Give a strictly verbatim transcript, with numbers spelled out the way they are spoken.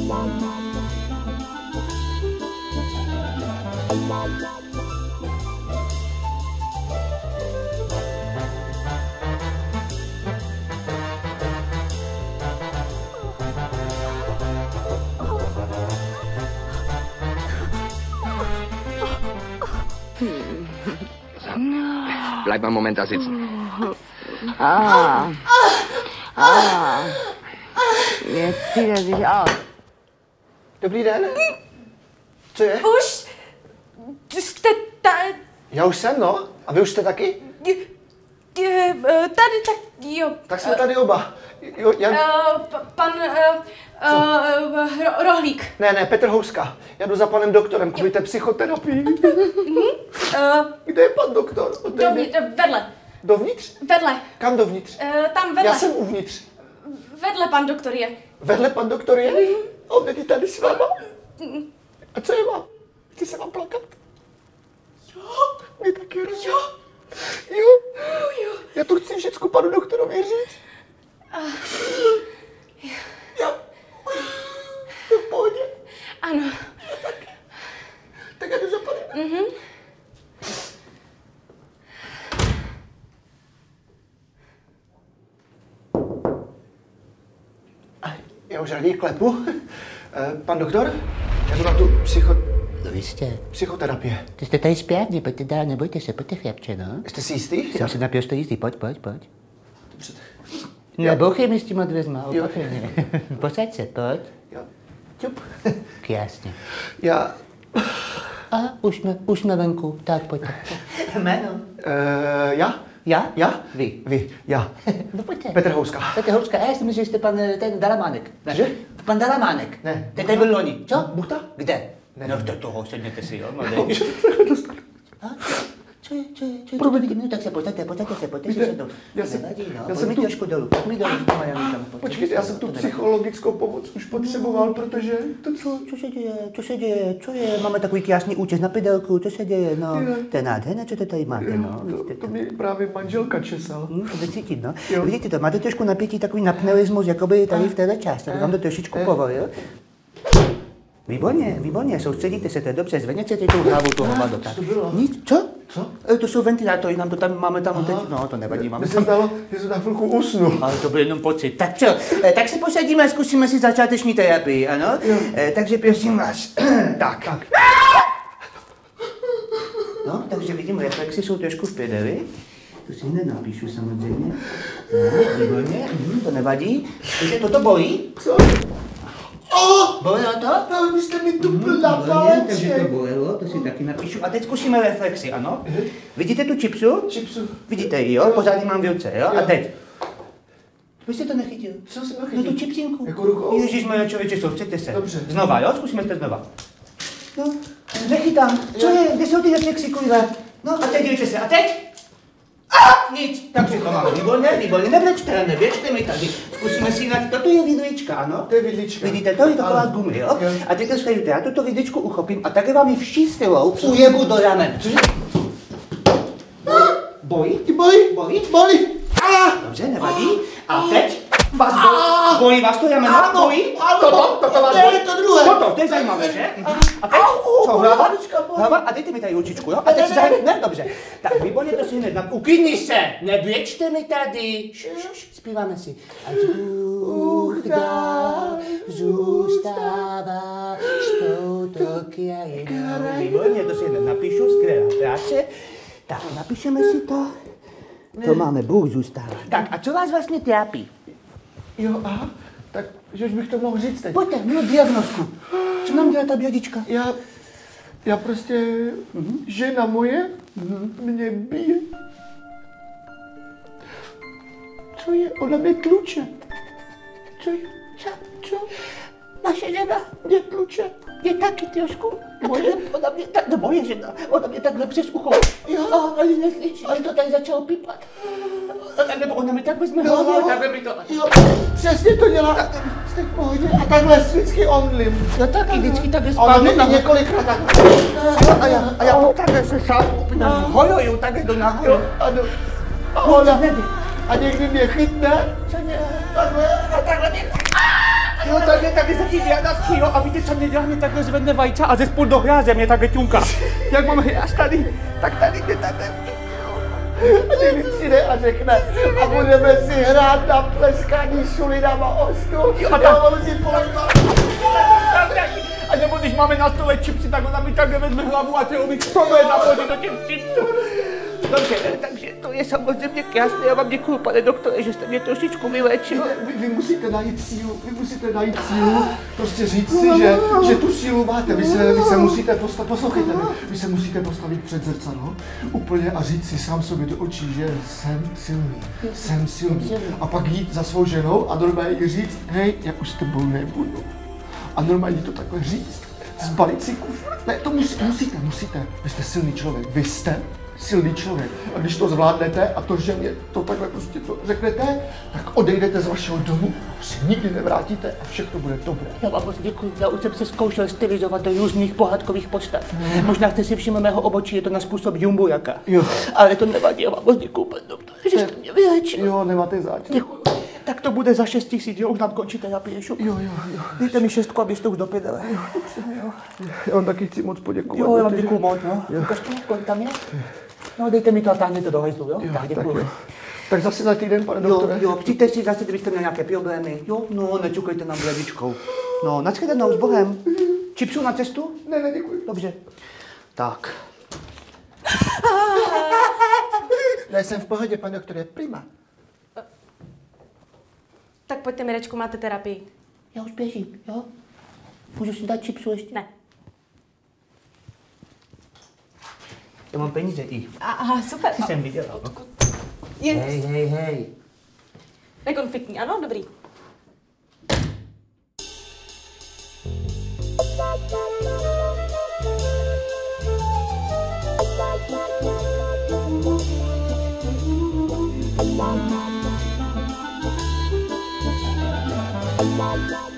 Bleib mal einen Moment da sitzen. Ah. Ah. Jetzt zieht er sich aus. Dobrý den. Co je? Už jste tady. Já už jsem, no. A vy už jste taky? Tady, tak jo. Tak jsme tady oba. Jo, já... Uh, pan uh, uh, Rohlík. Ne, ne, Petr Houska. Já jdu za panem doktorem kvůli té psychoterapii. uh, Kde je pan doktor? Dovnitř, vedle. Dovnitř? Vedle. Kam dovnitř? Uh, tam vedle. Já jsem uvnitř. Vedle pan doktor je. Vedle pan doktor je? Mm. On není tady s váma? Mm. A co je mám? Chci se vám plakat? Jo. Mě taky rozumí. Jo. Jo. Jo. Já to chci všecko panu doktorovi říct. Uh. Jo. To v pohodě? Ano. Tak, tak já jdu za panem. Mhm. Já už raději klepu. Pan doktor, já jdu na tu psycho... No vy jste. Psychoterapie. Ty jste tady správně, pojďte dál, nebojte se, pojďte chlapče, no. Jste si jistý? Jsem si naprosto jistý, pojď, pojď, pojď. Dobře. Nebouchej mi s těma dveřma, opatrně. Posaď se, pojď. Jo. Čup. Krásně. Já... A už jsme, už jsme venku, tak pojďte. Jméno? Uh, já? Já? Já? Vy. Vy, já. No pojďte. Petr Houska. Petr Houska, já si myslím, že jste pan ten Dalamánek. Ne. Že? Pan Dalamánek. Ne. Ten tady byl loni. Co? Buchta? Kde? Ne. No do toho sedněte si, jo, mladý. No, Co je, co je, co je, co vidím? No tak se posaďte, posaďte se, pojďte si sednout. Já jsem, Nevadí, no, já pojď jsem mi tu... trošku dolů, pojď mi dolů s těma Janikama. Počkejte, já jsem tu psychologickou pomoc už potřeboval, protože... To co, co se děje, co se děje, co je? Máme takový krásný účes na pydelku, co se děje, no. To je nádherné, co to tady máte, no. To, to mi právě manželka česala. Hm, to jde cítit, no. Jo. Vidíte to, máte trošku napětí, takový napnelismus, jakoby tady v téhle části, tak vám to trošičku povolil. Výborně, výborně, soustředíte se, to je dobře, zvedněte si tu hlavu toho vadota. Co to bylo? Nic, co? Co? E, to jsou ventilátory, nám to tam, máme tam teď, no to nevadí, máme Mně se tam. zdalo, že jsem na chvilku usnul. Ale to byl jenom pocit. Tak čo, e, tak se posadíme a zkusíme si začáteční terapii, ano? E, takže prosím vás, tak. tak. No, takže vidím, reflexy jsou trošku v prdeli. To si hned napíšu samozřejmě. No, výborně, hm, to nevadí. Takže toto bolí? Co? Oh! Bolelo to? No, vy jste mi tupl na Výborně, takže to paleček. bolelo, to si taky napíšu. A teď zkusíme reflexy, ano? Vidíte tu čipsu? Čipsu. Vidíte ji, jo? Pořád ji mám v ruce, jo? Jo. A teď. Vy jste to nechytil? Co jsem No nachytil? tu čipsinku. Jako rukou? Ježišmarja, člověče, soustřeďte se. Dobře. Znova, jo? Zkusíme to znova. No, nechytám. Co je? Kde jsou ty reflexy, kurva? No a teď dívejte se. A teď? A nic. Takže to máme. Výborně, výborně. Nevlečte, neběžte mi tady. Zkusíme si jinak. Toto je vidlička, ano? To je vidlička. Vidíte, to je taková z gumy, jo? A teď to sledujte. Já tuto vidličku uchopím a také vám ji vší silou ujebu do ramen. Cože? Bojí? Bojí? Bojí? Bolí. Dobře, nevadí. A teď? Vás bolí? Bolí vás to rameno? Bojí? Toto? Toto vás bolí? To druhé. Toto, to je zajímavé, že? A teď? Co, hlava? Hlava? A dejte mi tady ručičku, jo? A teď si zahrajeme. Ne, dobře. Tak, výborně, to si hned. Uklidni se, neběžte mi tady. Zpíváme si. Ať Bůh dál zůstává touto krajinou. Výborně, to si hned napíšu, skvělá práce. Tak, napíšeme si to. To máme, Bůh zůstává. Tak, a co vás vlastně trápí? Jo, aha. Tak, že už bych to mohl říct teď. Pojďte, měl diagnosku. Co nám dělá ta bědička? Já, já prostě, mm-hmm. žena moje mm-hmm. mě bije. Co je? Ona mě tluče. Co je? Co? Co? Naše žena Mě tluče. je taky trošku. Moje? Ona mě, tak, no moje žena, ona mě takhle přes ucho. Jo. A ani neslyší, ale to tady začalo pípat. A nebo ona mi tak vezme Jo, hlavu, jo. takhle mi to... Jo, přesně to dělá. Jste v pohodě. A takhle vždycky omdlím. No taky vždycky takhle A ona spadnu mě několikrát tak. a já, a já takhle se sáhnu úplně hojoju, takhle do nahoru. Jo, ano. A ona. A někdy mě chytne. Co dělá? Takhle. A takhle mě... Jo, takhle, takhle se ti vědavky, jo, a víte, co mě dělá? Mě takhle zvedne vajca a ze spod do hráze mě takhle ťunká. Jak mám hráz tady, tak tady mě takhle. A teď mi přijde a řekne, a budeme si hrát na pleskaní šulinama o stůl. Jo, a tak mám si polejvat. A nebo když máme na stole čipsy, tak ona mi takhle vezme hlavu a tělo mi přomé zahodí do těch čipsů. Dobře, takže to je samozřejmě krásné. Já vám děkuju, pane doktore, že jste mě trošičku vyléčil. Vy, vy musíte najít sílu, vy musíte najít sílu, prostě říct si, že, že tu sílu máte. Vy se, vy se musíte postavit, poslouchejte mě, vy se musíte postavit před zrcadlo úplně a říct si sám sobě do očí, že jsem silný, jsem silný. A pak jít za svou ženou a normálně jí říct, hej, já už s tebou nebudu. A normálně to takhle říct, zbalit si kufr. Ne, to musí, musíte, musíte. Vy jste silný člověk, vy jste silný člověk. A když to zvládnete a to ženě to takhle prostě to řeknete, tak odejdete z vašeho domu, se nikdy nevrátíte a všechno bude dobré. Já vám moc děkuji, já už jsem se zkoušel stylizovat do různých pohádkových postav. Hmm. Možná jste si všiml mého obočí, je to na způsob Jumbujaka. Jo. Ale to nevadí, já vám moc děkuji, pane doktore, že jste mě vyléčil. Jo, nemáte zač. Děkuji. Tak to bude za šest tisíc, jo, už nám končí terapie, šup. Jo, jo, jo. Dejte mi šestku, abyste už do prdele. Jo, jo. Já vám taky chci moc poděkovat. Jo, já vám děkuji moc, no. Ukažte, kolik tam je? No, dejte mi to a táhněte do hajzlu, jo? jo tak, děkuji. Tak, tak zase za týden, pane doktore. Jo, jo, přijďte si zase, kdybyste měli nějaké problémy. Jo, no, nečukejte nám blevičkou. No, nashledanou s Bohem. Čipsu na cestu? Ne, ne, děkuji. Dobře. Tak. Já jsem v pohodě, pane doktore, prima. Tak pojďte, Mirečku, máte terapii. Já už běžím, jo? Můžu si dát čipsu ještě? Ne. Já mám peníze i. Aha, super. Ty jsem vydělal. Je. Hej, hej, hej. Nekonfliktní, ano, dobrý. Bye.